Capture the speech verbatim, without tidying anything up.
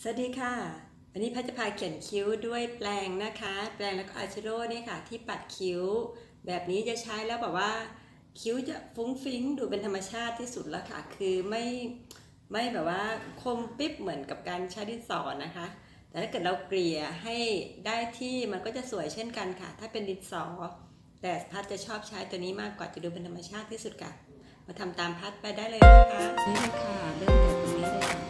สวัสดีค่ะวันนี้พัชจะพาเขียนคิ้วด้วยแปรงนะคะแปรงแล้วก็อายแชโดว์นี่ค่ะที่ปัดคิ้วแบบนี้จะใช้แล้วแบบว่าคิ้วจะฟุ้งฟิ้งดูเป็นธรรมชาติที่สุดแล้วค่ะคือไม่ไม่แบบว่าคมปิ๊บเหมือนกับการใช้ดินสอนะคะแต่ถ้าเกิดเราเกลี่ยให้ได้ที่มันก็จะสวยเช่นกันค่ะถ้าเป็นดินสอแต่พัชจะชอบใช้ตัวนี้มากกว่าจะดูเป็นธรรมชาติที่สุดค่ะมาทำตามพัชไปได้เลยนะคะนี่เลยค่ะเริ่มจากตรงนี้เลยค่ะ